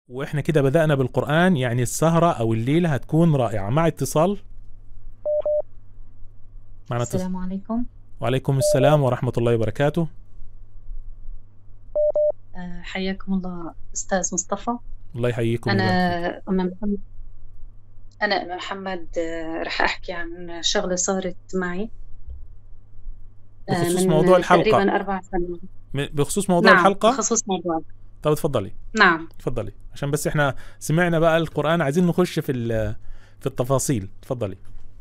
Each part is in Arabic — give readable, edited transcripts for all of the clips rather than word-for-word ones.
واحنا كده بدأنا بالقرآن، يعني السهرة او الليلة هتكون رائعة. مع اتصال. معنا اتصال. السلام عليكم. وعليكم السلام ورحمة الله وبركاته. حياكم الله أستاذ مصطفى. الله يحييكم أنا ويبارك فيك. أم محمد. أنا أم محمد، رح أحكي عن شغلة صارت معي بخصوص من موضوع الحلقة. تقريبا 4 سنوات. بخصوص موضوع نعم، الحلقة. بخصوص موضوع. طب اتفضلي. نعم. اتفضلي عشان بس احنا سمعنا بقى القرآن، عايزين نخش في التفاصيل. اتفضلي.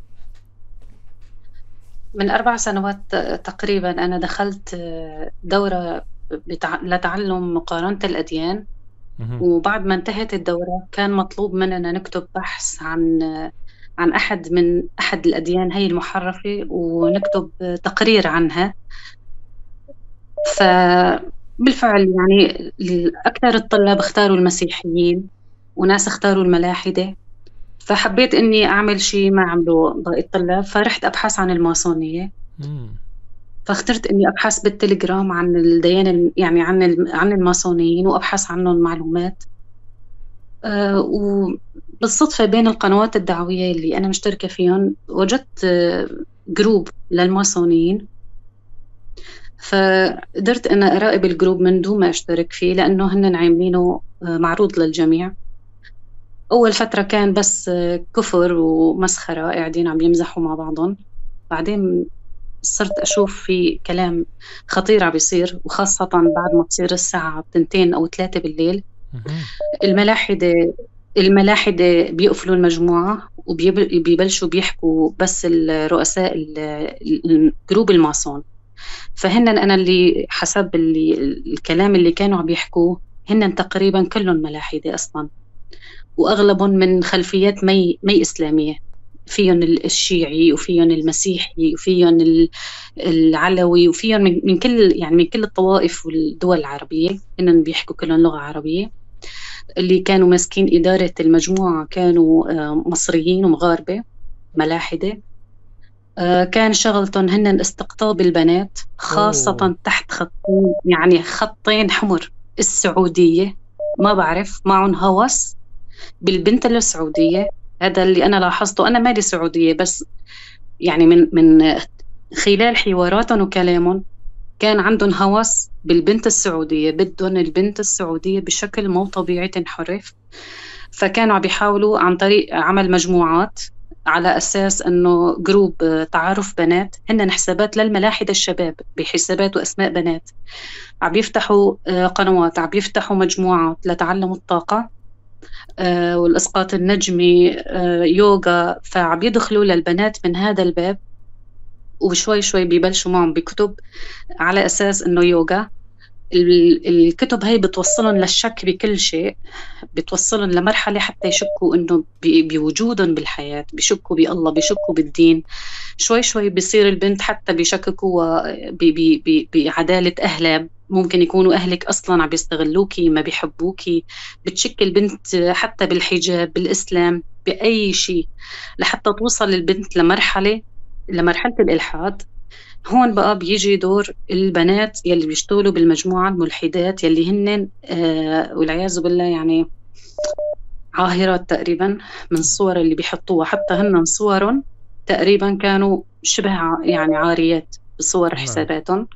من 4 سنوات تقريبا أنا دخلت دورة لتعلم مقارنة الأديان. مهم. وبعد ما انتهت الدورة كان مطلوب مننا نكتب بحث عن أحد الأديان هي المحرفة، ونكتب تقرير عنها. فبالفعل يعني أكثر الطلاب اختاروا المسيحيين، وناس اختاروا الملاحدة. فحبيت إني أعمل شيء ما عمله باقي الطلاب، فرحت أبحث عن الماسونية. مم. فاخترت إني أبحث بالتليجرام عن الديانة، يعني عن الماسونيين، وأبحث عنهم معلومات. وبالصدفة بين القنوات الدعوية اللي أنا مشتركة فيهم وجدت جروب للماسونيين. فقدرت أنا أراقب الجروب من دون ما أشترك فيه، لأنه هن عاملينه معروض للجميع. أول فترة كان بس كفر ومسخرة، قاعدين عم يمزحوا مع بعضهم. بعدين صرت أشوف في كلام خطير عم بيصير، وخاصة بعد ما تصير الساعة 2 أو 3 بالليل. مهم. الملاحدة الملاحدة بيقفلوا المجموعة وبيبلشوا بيحكوا بس الرؤساء الجروب الماسون. فهن أنا اللي حسب الكلام اللي كانوا عم يحكوه، هن تقريبا كلهم ملاحدة أصلا، وأغلبهم من خلفيات مي إسلامية. فيهم الشيعي، وفيهم المسيحي، وفيهم العلوي، وفيهم من كل، يعني من كل الطوائف والدول العربية. هن بيحكوا كلهم لغة عربية. اللي كانوا ماسكين إدارة المجموعة كانوا مصريين ومغاربة ملاحدة. كان شغلتهم هن استقطاب البنات، اوه. خاصة تحت خطين، يعني خطين حمر. السعودية ما بعرف، معهم هوس بالبنت السعودية. هذا اللي أنا لاحظته. أنا مالي سعودية، بس يعني من خلال حواراتهم وكلامهم كان عندهم هوس بالبنت السعودية، بدهم البنت السعودية بشكل مو طبيعي تنحرف. فكانوا عم بيحاولوا عن طريق عمل مجموعات على أساس أنه جروب تعارف بنات، هن حسابات للملاحدة الشباب بحسابات وأسماء بنات. عم يفتحوا قنوات، عم يفتحوا مجموعات لتعلم الطاقة والإسقاط النجمي، يوغا. فعم يدخلوا للبنات من هذا الباب، وشوي شوي بيبلشوا معهم بكتب على أساس أنه يوغا. الكتب هاي بتوصلهم للشك بكل شيء، بتوصلهم لمرحلة حتى يشكوا إنه بوجودهم بالحياة، بيشكوا بالله، بيشكوا بالدين. شوي شوي بيصير البنت حتى بيشككوا بعدالة أهلها. ممكن يكونوا أهلك أصلاً عم بيستغلوكي، ما بيحبوكي. بتشك البنت حتى بالحجاب، بالإسلام، بأي شيء، لحتى توصل البنت لمرحلة الإلحاد. هون بقى بيجي دور البنات يلي بيشتغلوا بالمجموعة، الملحدات يلي هن والعياذ بالله يعني عاهرات تقريبا. من الصور اللي بيحطوها، حتى هن صورهم تقريبا كانوا شبه يعني عاريات بصور نعم. حساباتهم.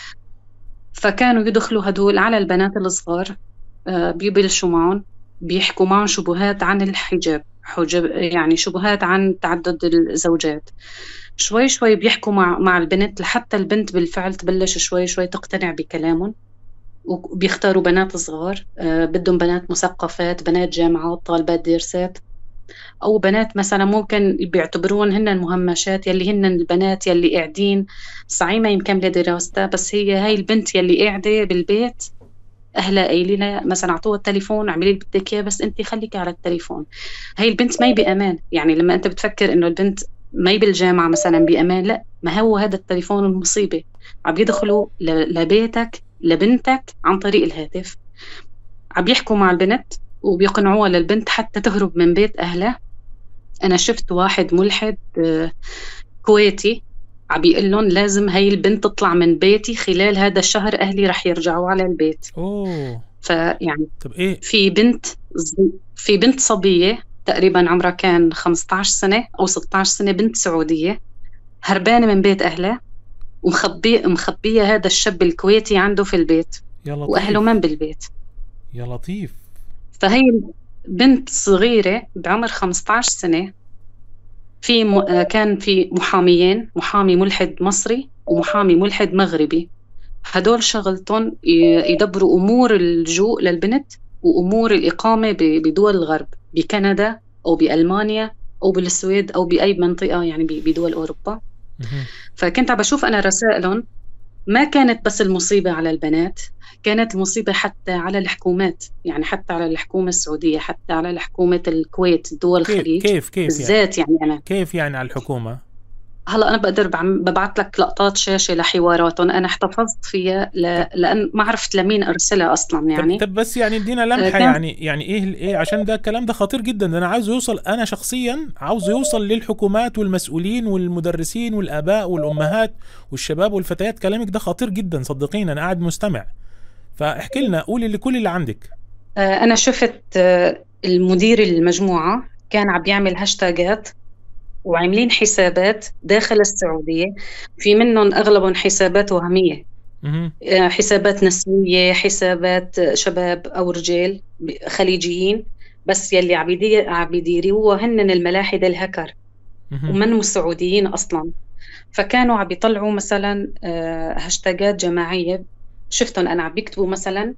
فكانوا يدخلوا هدول على البنات الصغار، بيبلشوا معهم، بيحكوا معهم شبهات عن الحجاب، حجب يعني شبهات عن تعدد الزوجات. شوي شوي بيحكوا مع البنت لحتى البنت بالفعل تبلش شوي شوي تقتنع بكلامهم. وبيختاروا بنات صغار، بدهم بنات مثقفات، بنات جامعات، طالبات ديرسات، أو بنات مثلا ممكن بيعتبرون هن المهمشات، يلي هن البنات يلي قاعدين صعيمة مكملة دراستها، بس هاي البنت يلي قاعدة بالبيت أهلها قايلين لها مثلا أعطوها التليفون، اعملي اللي بدك إياه، بس أنت خليكي على التليفون. هاي البنت ما بأمان. يعني لما أنت بتفكر إنه البنت ما بالجامعة مثلا بأمان، لا، ما هو هذا التليفون المصيبة. عم يدخلوا لبيتك لبنتك عن طريق الهاتف، عم يحكوا مع البنت وبيقنعوها للبنت حتى تهرب من بيت أهلها. أنا شفت واحد ملحد كويتي بيقول لهم لازم هاي البنت تطلع من بيتي خلال هذا الشهر، أهلي رح يرجعوا على البيت. اوه. فيعني طب ايه؟ في بنت صبية تقريبا عمرها كان 15 سنة أو 16 سنة، بنت سعودية هربانة من بيت أهلها، ومخبية هذا الشاب الكويتي عنده في البيت، يا لطيف. وأهله من بالبيت. يا لطيف. فهي بنت صغيرة بعمر 15 سنة، كان في محاميين، محامي ملحد مصري ومحامي ملحد مغربي، هدول شغلتهم يدبروا أمور اللجوء للبنت وأمور الإقامة بدول الغرب، بكندا أو بألمانيا أو بالسويد أو بأي منطقة يعني بدول أوروبا. فكنت عم بشوف أنا رسائلهم، ما كانت بس المصيبة على البنات، كانت المصيبة حتى على الحكومات، يعني حتى على الحكومة السعودية، حتى على الحكومة الكويت، دول الخليج كيف بالذات. يعني أنا كيف يعني على الحكومة؟ هلا أنا بقدر ببعث لك لقطات شاشة لحواراتهم أنا احتفظت فيها لأن ما عرفت لمين أرسلها أصلا. يعني طب بس يعني ادينا لمحة، يعني ايه عشان ده الكلام ده خطير جدا، ده انا عاوز يوصل، انا شخصيا عاوز يوصل للحكومات والمسؤولين والمدرسين والآباء والأمهات والشباب والفتيات. كلامك ده خطير جدا صدقيني، انا قاعد مستمع، فاحكي لنا، قولي لي كل اللي عندك. أنا شفت المدير المجموعة كان عم يعمل هاشتاجات وعاملين حسابات داخل السعودية، في منهم أغلبهم حسابات وهمية، حسابات نسوية، حسابات شباب أو رجال خليجيين، بس يلي عم يديروها هن الملاحدة الهكر ومنهم سعوديين أصلا. فكانوا عم يطلعوا مثلا هاشتاجات جماعية، شفتهم أنا عم بيكتبوا مثلا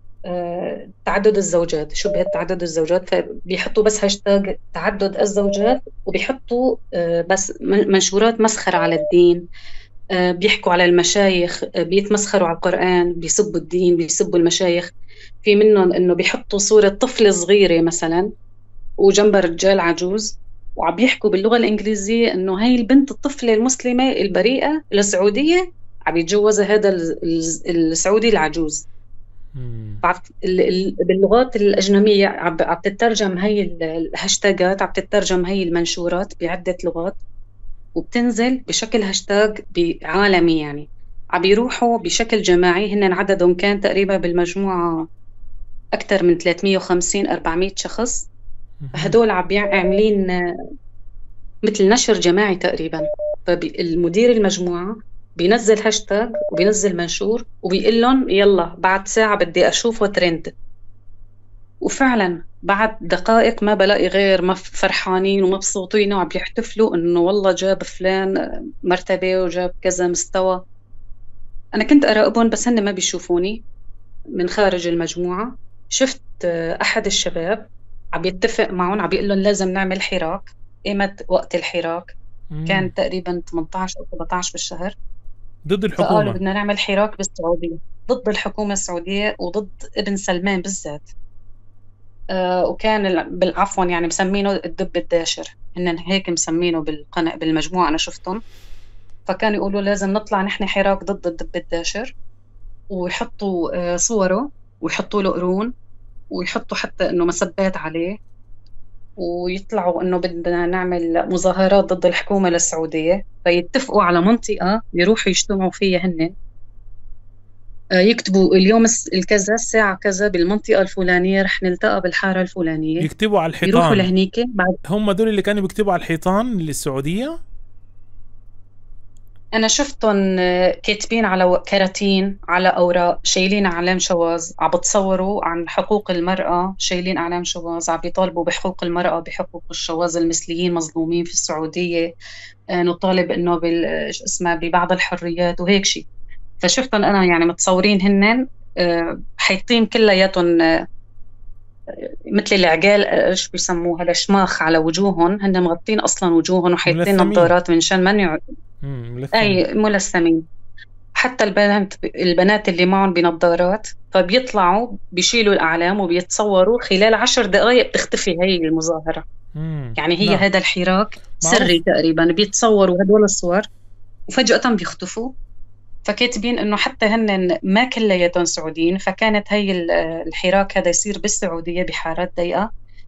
تعدد الزوجات، شبهة تعدد الزوجات، فبيحطوا بس هاشتاج تعدد الزوجات، وبيحطوا بس منشورات مسخرة على الدين، بيحكوا على المشايخ، بيتمسخروا على القرآن، بيسبوا الدين، بيسبوا المشايخ. في منهم انه بيحطوا صورة طفلة صغيرة مثلا وجنبها رجال عجوز، وعم بيحكوا باللغة الإنجليزية انه هاي البنت الطفلة المسلمة البريئة السعودية عم يتجوزها هذا السعودي العجوز. باللغات الأجنبية عم تترجم هاي الهاشتاجات، عم تترجم هاي المنشورات بعدة لغات، وبتنزل بشكل هاشتاج عالمي. يعني عم يروحوا بشكل جماعي، هن عددهم كان تقريبا بالمجموعة أكثر من 350-400 شخص. هدول عاملين مثل نشر جماعي تقريبا. فالمدير المجموعة بينزل هاشتاج وبينزل منشور وبيقول لهم يلا بعد ساعة بدي أشوفه ترند، وفعلا بعد دقائق ما بلاقي غير فرحانين ومبسوطين وعم بيحتفلوا انه والله جاب فلان مرتبة وجاب كذا مستوى. انا كنت اراقبهم بس هن ما بيشوفوني من خارج المجموعة. شفت احد الشباب عم يتفق معهم، عم بيقول لهم لازم نعمل حراك. ايمت وقت الحراك كان تقريبا 18 أو 17 بالشهر، ضد الحكومة. فقالوا بدنا نعمل حراك بالسعودية ضد الحكومة السعودية وضد ابن سلمان بالذات. وكان بالعفوا يعني مسمينه الدب الداشر، هن هيك مسمينه بالمجموعة أنا شفتهم. فكانوا يقولوا لازم نطلع نحن حراك ضد الدب الداشر، ويحطوا صوره ويحطوا له قرون ويحطوا حتى إنه مسبات عليه، ويطلعوا إنه بدنا نعمل مظاهرات ضد الحكومة السعودية. فيتفقوا على منطقة يروحوا يجتمعوا فيها هن، يكتبوا اليوم الكذا الساعة كذا بالمنطقة الفلانية رح نلتقى بالحارة الفلانية، يكتبوا على الحيطان. يروحوا لهنيك هم دول اللي كانوا بيكتبوا على الحيطان للسعودية. أنا شفتهم كاتبين على كراتين، على أوراق، شايلين أعلام شواذ، عم بتصوروا عن حقوق المرأة، شايلين أعلام شواذ، عم بيطالبوا بحقوق المرأة، بحقوق الشواذ المثليين مظلومين في السعودية، نطالب إنه اسمها ببعض الحريات وهيك شيء. فشفتهم أنا يعني متصورين هنن حيطين كلياتهم مثل العقال، ايش بيسموها، الشماخ على وجوههم، هن مغطين اصلا وجوههم وحاطين نظارات منشان ما اي ملثمين. حتى البنات اللي معهم بنظارات، فبيطلعوا بيشيلوا الاعلام وبيتصوروا، خلال 10 دقائق بتختفي هي المظاهره. يعني هي هذا الحراك سري تقريبا، بيتصوروا هدول الصور وفجأة بيختفوا. فكاتبين انه حتى هن ما كلياتهم سعوديين، فكانت هي الحراك هذا يصير بالسعوديه بحارات ضيقه،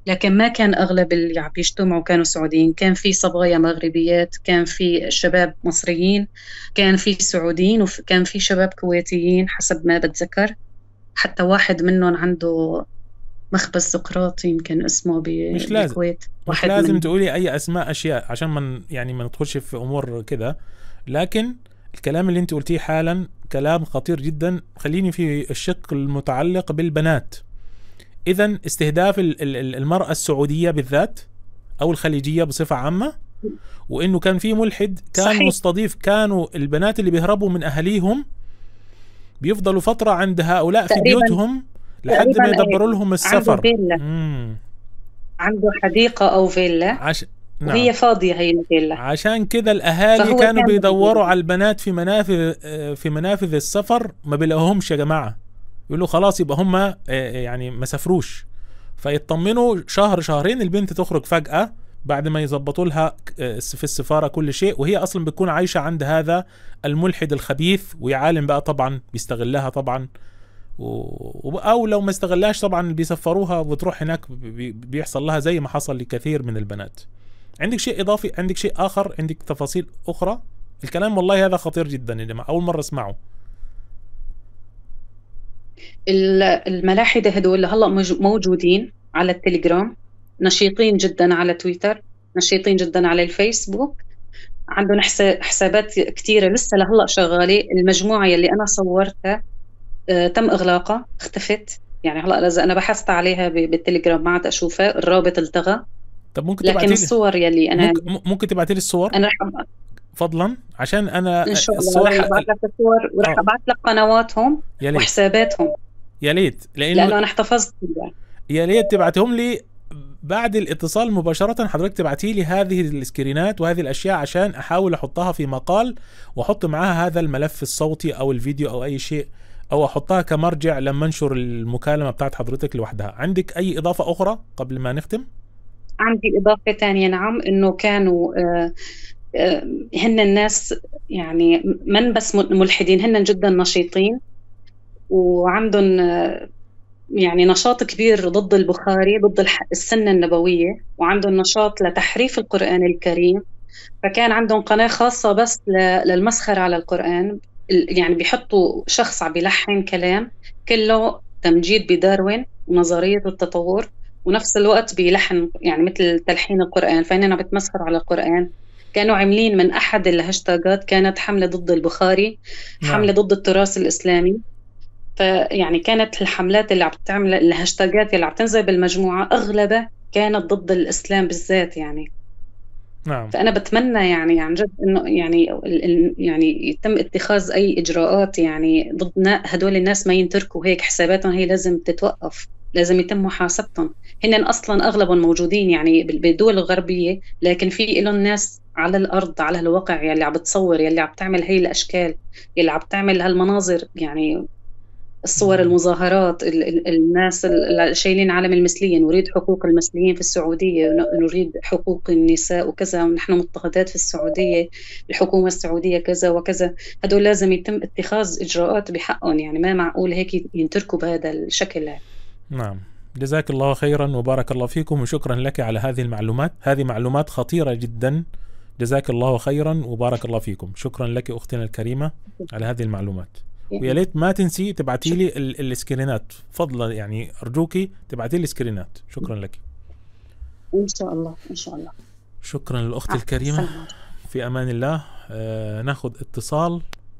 لكن ما كان أغلب اللي عم بيجتمعوا كانوا سعوديين، كان في صبايا مغربيات، كان في شباب مصريين، كان في سعوديين، وكان في شباب كويتيين حسب ما بتذكر. حتى واحد منهم عنده مخبز سقراط يمكن اسمه مش لازم بالكويت، مش واحد لازم من. تقولي اي اسماء اشياء عشان ما يعني ما ندخلش في امور كده، لكن الكلام اللي انت قلتيه حالا كلام خطير جدا. خليني في الشق المتعلق بالبنات. اذا استهداف المرأة السعودية بالذات او الخليجية بصفة عامة، وانه كان في ملحد كان صحيح. مستضيف، كانوا البنات اللي بيهربوا من اهاليهم بيفضلوا فترة عند هؤلاء في تقريبا بيوتهم لحد ما إيه. يدبروا لهم عنده السفر. فيلا، عنده حديقة أو فيلا، عش... نعم. وهي فاضية هي الفيلا. عشان كده الأهالي فهو كانوا كان بيدوروا بده. على البنات في منافذ في منافذ السفر، ما بيلاقوهمش يا جماعة. يقولوا خلاص يبقى هم يعني ما سافروش، فيطمنوا شهر شهرين البنت تخرج فجأة بعد ما يظبطوا لها في السفارة كل شيء، وهي أصلا بتكون عايشة عند هذا الملحد الخبيث، ويعالم بقى طبعا بيستغلها طبعا، أو لو ما استغلهاش طبعا بيسفروها وبتروح هناك بيحصل لها زي ما حصل لكثير من البنات. عندك شيء إضافي؟ عندك شيء آخر؟ عندك تفاصيل أخرى؟ الكلام والله هذا خطير جدا يا جماعة، أول مرة أسمعه. الملاحدة هدول هلأ موجودين على التليجرام، نشيطين جدا على تويتر، نشيطين جدا على الفيسبوك، عندهم حسابات كتيرة لسه لهلأ شغالة. المجموعة يلي أنا صورتها تم إغلاقها، اختفت. يعني هلأ إذا أنا بحثت عليها بالتليجرام ما عاد أشوفها، الرابط التغى. طب ممكن لكن تبعتي لي، الصور يلي أنا ممكن تبعتي لي الصور أنا فضلا، عشان أنا إن شاء الله الصور رح أبعث لك الصور، ورح أبعث لك قنواتهم يا ليت وحساباتهم، يا ليت، لأنه أنا احتفظت بها. يا ليت تبعتهم لي بعد الاتصال مباشرة. حضرتك تبعتي لي هذه السكرينات وهذه الأشياء عشان أحاول أحطها في مقال، وأحط معها هذا الملف الصوتي أو الفيديو أو أي شيء، أو أحطها كمرجع لما أنشر المكالمة بتاعت حضرتك لوحدها. عندك أي إضافة أخرى قبل ما نختم؟ عندي إضافة تانية، نعم، إنه كانوا هن الناس يعني من بس ملحدين، هن جدا نشيطين، وعندهم يعني نشاط كبير ضد البخاري، ضد السنة النبوية، وعندهم نشاط لتحريف القرآن الكريم. فكان عندهم قناة خاصة بس للمسخرة على القرآن. يعني بيحطوا شخص عم بيلحن كلام كله تمجيد بداروين ونظرية التطور، ونفس الوقت بيلحن يعني مثل تلحين القرآن، فإننا بتمسخر على القرآن. كانوا عاملين من أحد الهاشتاجات كانت حملة ضد البخاري، حملة ضد التراث الإسلامي. فيعني كانت الحملات اللي عم بتعمل، الهاشتاجات اللي عم تنزل بالمجموعة أغلبها كانت ضد الإسلام بالذات يعني. نعم. فأنا بتمنى يعني عن جد إنه يعني يتم اتخاذ أي إجراءات يعني ضد هدول الناس، ما ينتركوا هيك حساباتهم، هي لازم تتوقف، لازم يتم محاسبتهم. هن أصلا أغلبهم موجودين يعني بالدول الغربية، لكن في لهم ناس على الأرض على الواقع يلي عم بتصور، يلي عم تعمل هي الأشكال، يلي عم تعمل هالمناظر، يعني الصور، المظاهرات، الناس اللي شايلين علم المثلية، نريد حقوق المثليين في السعودية، نريد حقوق النساء وكذا، ونحن مضطهدات في السعودية، الحكومة السعودية كذا وكذا. هدول لازم يتم اتخاذ إجراءات بحقهم، يعني ما معقول هيك ينتركوا بهذا الشكل. نعم. جزاك الله خيرا وبارك الله فيكم، وشكرا لك على هذه المعلومات، هذه معلومات خطيرة جدا. جزاك الله خيرا وبارك الله فيكم. شكرا لك أختنا الكريمة على هذه المعلومات. ويا ليت ما تنسي تبعتي لي السكرينات فضلا، يعني أرجوكي تبعتي لي سكرينات. شكرا لك. إن شاء الله إن شاء الله. شكرا للأخت الكريمة. في أمان الله. ناخذ اتصال.